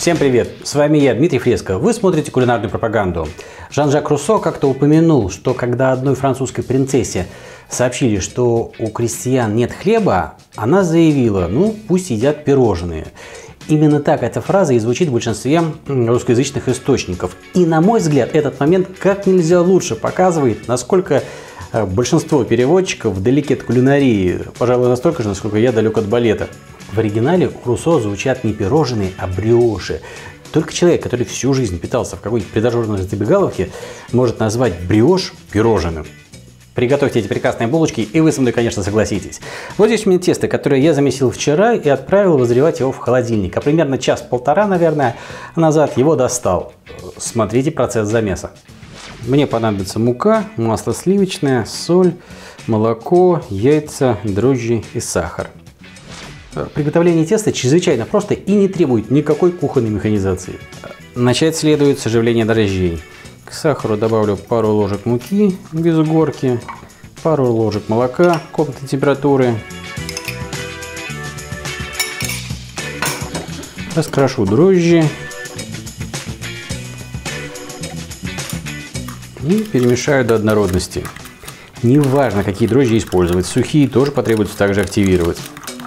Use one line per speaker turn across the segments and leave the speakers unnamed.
Всем привет! С вами я, Дмитрий Фреско. Вы смотрите кулинарную пропаганду. Жан-Жак Руссо как-то упомянул, что когда одной французской принцессе сообщили, что у крестьян нет хлеба, она заявила: ну, пусть едят пирожные. Именно так эта фраза и звучит в большинстве русскоязычных источников. И, на мой взгляд, этот момент как нельзя лучше показывает, насколько большинство переводчиков далеки от кулинарии, пожалуй, настолько же, насколько я далек от балета. В оригинале у Руссо звучат не пирожные, а бриоши. Только человек, который всю жизнь питался в какой-нибудь придорожной забегаловке, может назвать бриош пирожным. Приготовьте эти прекрасные булочки, и вы со мной, конечно, согласитесь. Вот здесь у меня тесто, которое я замесил вчера и отправил возревать его в холодильник. А примерно час-полтора, наверное, назад его достал. Смотрите процесс замеса. Мне понадобится мука, масло сливочное, соль, молоко, яйца, дрожжи и сахар. Приготовление теста чрезвычайно просто и не требует никакой кухонной механизации. Начать следует с оживления дрожжей. К сахару добавлю пару ложек муки без горки, пару ложек молока комнатной температуры. Раскрошу дрожжи и перемешаю до однородности. Неважно, какие дрожжи использовать, сухие тоже потребуется также активировать.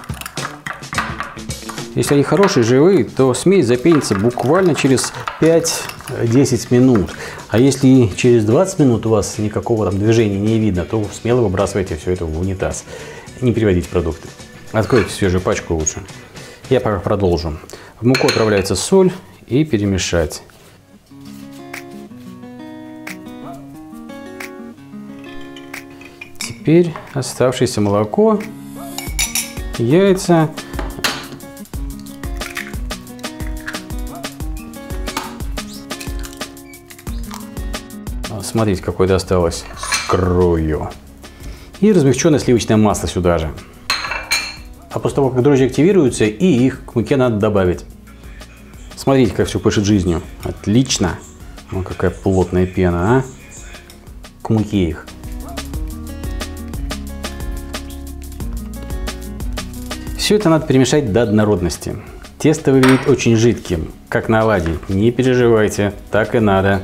Если они хорошие, живые, то смесь запенится буквально через 5-10 минут. А если через 20 минут у вас никакого там движения не видно, то смело выбрасывайте все это в унитаз. Не переводите продукты. Откройте свежую пачку лучше. Я пока продолжу. В муку отправляется соль и перемешать. Теперь оставшееся молоко, яйца. Смотрите, какое досталось. Скрою. И размягченное сливочное масло сюда же. А после того, как дрожжи активируются, и их к муке надо добавить. Смотрите, как все пышет жизнью. Отлично. Вон какая плотная пена, а? К муке их. Все это надо перемешать до однородности. Тесто выглядит очень жидким, как на оладьи. Не переживайте, так и надо.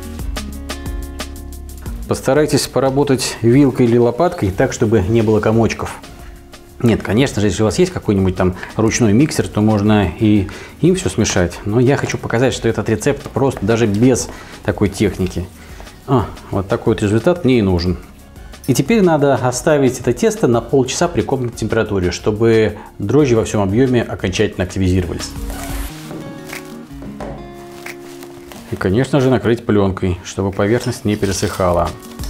Постарайтесь поработать вилкой или лопаткой так, чтобы не было комочков. Нет, конечно же, если у вас есть какой-нибудь там ручной миксер, то можно и им все смешать. Но я хочу показать, что этот рецепт просто даже без такой техники. Вот такой вот результат мне и нужен. И теперь надо оставить это тесто на полчаса при комнатной температуре, чтобы дрожжи во всем объеме окончательно активизировались. И, конечно же, накрыть пленкой, чтобы поверхность не пересыхала.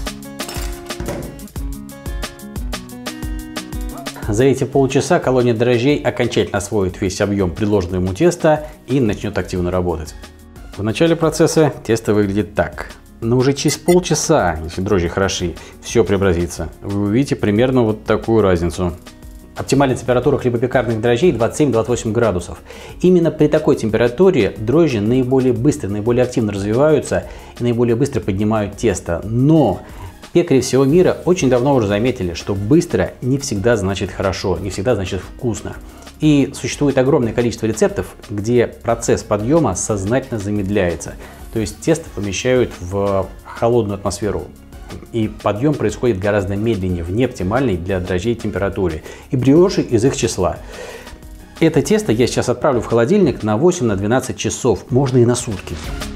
За эти полчаса колония дрожжей окончательно освоит весь объем предложенного ему теста и начнет активно работать. В начале процесса тесто выглядит так. Но уже через полчаса, если дрожжи хороши, все преобразится. Вы увидите примерно вот такую разницу. Оптимальная температура хлебопекарных дрожжей 27-28 градусов. Именно при такой температуре дрожжи наиболее быстро, наиболее активно развиваются и наиболее быстро поднимают тесто. Но пекари всего мира очень давно уже заметили, что быстро не всегда значит хорошо, не всегда значит вкусно. И существует огромное количество рецептов, где процесс подъема сознательно замедляется. То есть тесто помещают в холодную атмосферу. И подъем происходит гораздо медленнее, в неоптимальной для дрожжей температуре. И бриоши из их числа. Это тесто я сейчас отправлю в холодильник на 8-12 часов, можно и на сутки.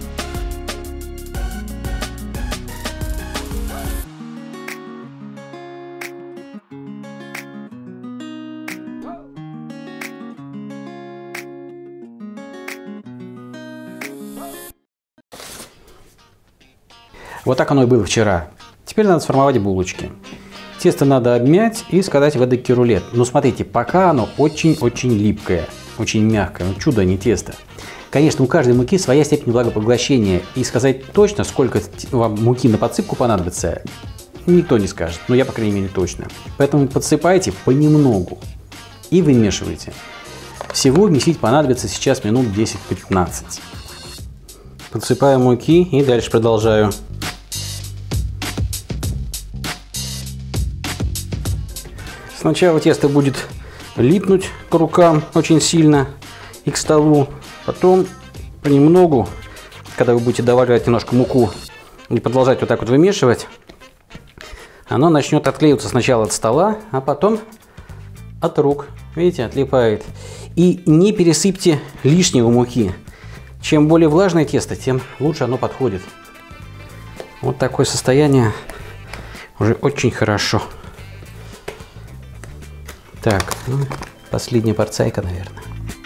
Вот так оно и было вчера. Теперь надо сформовать булочки. Тесто надо обмять и скатать в эдакий рулет. Но смотрите, пока оно очень-очень липкое, очень мягкое. Ну, чудо, а не тесто. Конечно, у каждой муки своя степень влагопоглощения. И сказать точно, сколько вам муки на подсыпку понадобится, никто не скажет. Но я, по крайней мере, точно. Поэтому подсыпайте понемногу и вымешивайте. Всего месить понадобится сейчас минут 10-15. Подсыпаю муки и дальше продолжаю. Сначала тесто будет липнуть к рукам очень сильно и к столу. Потом понемногу, когда вы будете добавлять немножко муку и продолжать вот так вот вымешивать, оно начнет отклеиваться сначала от стола, а потом от рук. Видите, отлипает. И не пересыпьте лишнего муки. Чем более влажное тесто, тем лучше оно подходит. Вот такое состояние уже очень хорошо. Так, ну, последняя порцайка, наверное.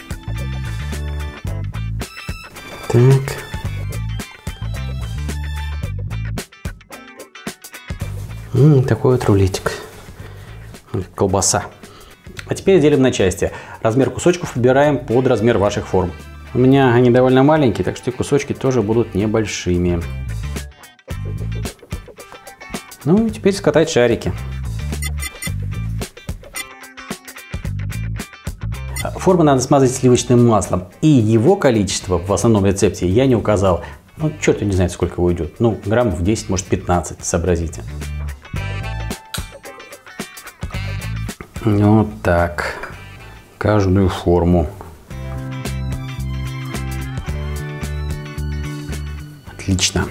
Так. Такой вот рулетик. Колбаса. А теперь делим на части. Размер кусочков выбираем под размер ваших форм. У меня они довольно маленькие, так что и кусочки тоже будут небольшими. Ну и теперь скатать шарики. Форму надо смазать сливочным маслом. И его количество в основном рецепте я не указал. Ну, черт не знает, сколько уйдет. Ну, граммов 10, может 15, сообразите. Вот так. Каждую форму. Отлично.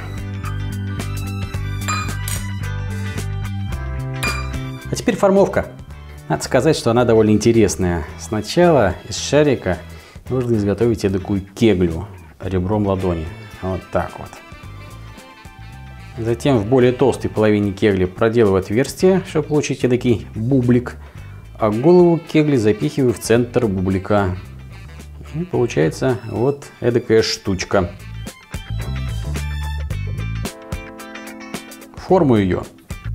А теперь формовка. Надо сказать, что она довольно интересная. Сначала из шарика нужно изготовить такую кеглю ребром ладони. Вот так вот. Затем в более толстой половине кегли проделываю отверстие, чтобы получить такой бублик. А голову кегли запихиваю в центр бублика. И получается вот эдакая штучка. Форму ее.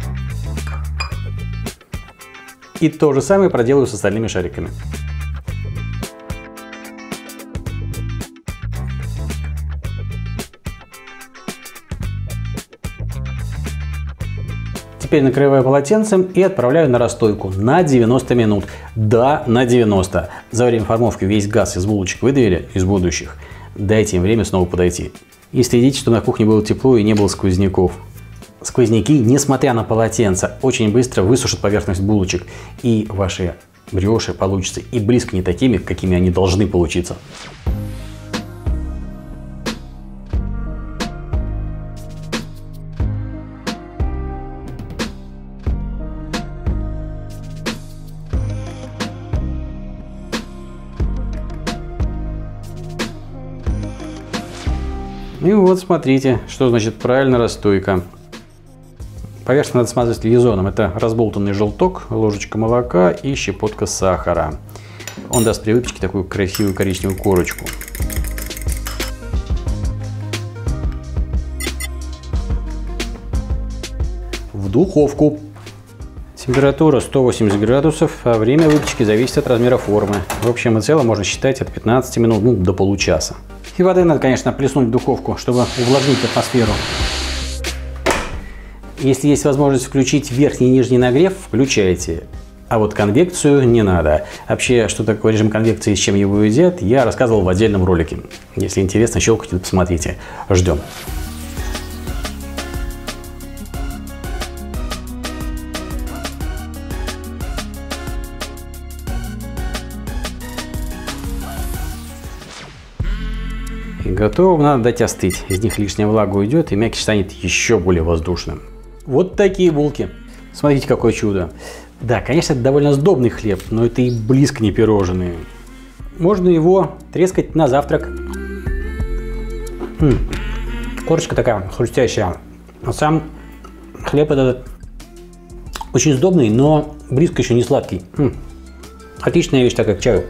И то же самое проделаю с остальными шариками. Теперь накрываю полотенцем и отправляю на расстойку на 90 минут. Да, на 90. За время формовки весь газ из булочек выдавили, из будущих. Дайте им время снова подойти. И следите, что на кухне было тепло и не было сквозняков. Сквозняки, несмотря на полотенце, очень быстро высушат поверхность булочек. И ваши брioche получатся и близко не такими, какими они должны получиться. И вот смотрите, что значит правильная расстойка. Поверхность надо смазать лизоном. Это разболтанный желток, ложечка молока и щепотка сахара. Он даст при выпечке такую красивую коричневую корочку. В духовку. Температура 180 градусов, а время выпечки зависит от размера формы. В общем и целом можно считать от 15 минут до получаса. И воды надо, конечно, плеснуть в духовку, чтобы увлажнить атмосферу. Если есть возможность включить верхний и нижний нагрев, включайте. А вот конвекцию не надо. Вообще, что такое режим конвекции и с чем его едят, я рассказывал в отдельном ролике. Если интересно, щелкайте, посмотрите. Ждем. И готово, надо дать остыть. Из них лишняя влага уйдет, и мякиш станет еще более воздушным. Вот такие булки. Смотрите, какое чудо. Да, конечно, это довольно сдобный хлеб, но это и близко не пирожные. Можно его трескать на завтрак. Корочка такая хрустящая. А сам хлеб этот очень сдобный, но близко еще не сладкий. Отличная вещь такая к чаю.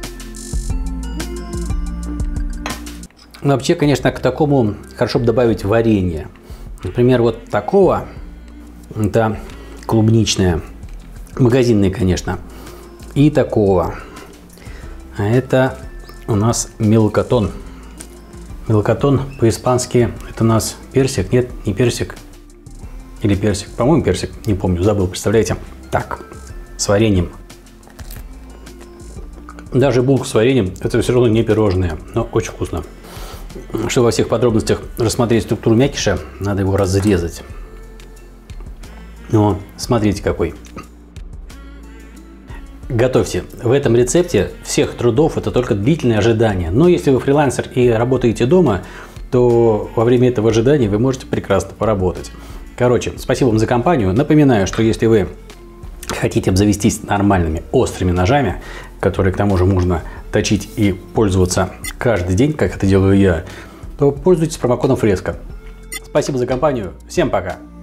Вообще, конечно, к такому хорошо бы добавить варенье. Например, вот такого. Это клубничное. Магазинное, конечно. И такого. А это у нас мелкотон. Мелкотон по-испански это у нас персик. Нет, не персик. Или персик. По-моему, персик. Не помню, забыл, представляете. Так, с вареньем. Даже булка с вареньем это все равно не пирожное, но очень вкусно. Чтобы во всех подробностях рассмотреть структуру мякиша, надо его разрезать. Ну, смотрите какой. Готовьте. В этом рецепте всех трудов это только длительное ожидание. Но если вы фрилансер и работаете дома, то во время этого ожидания вы можете прекрасно поработать. Короче, спасибо вам за компанию. Напоминаю, что если вы хотите обзавестись нормальными острыми ножами, которые к тому же можно точить и пользоваться каждый день, как это делаю я, то пользуйтесь промокодом Фреско. Спасибо за компанию. Всем пока.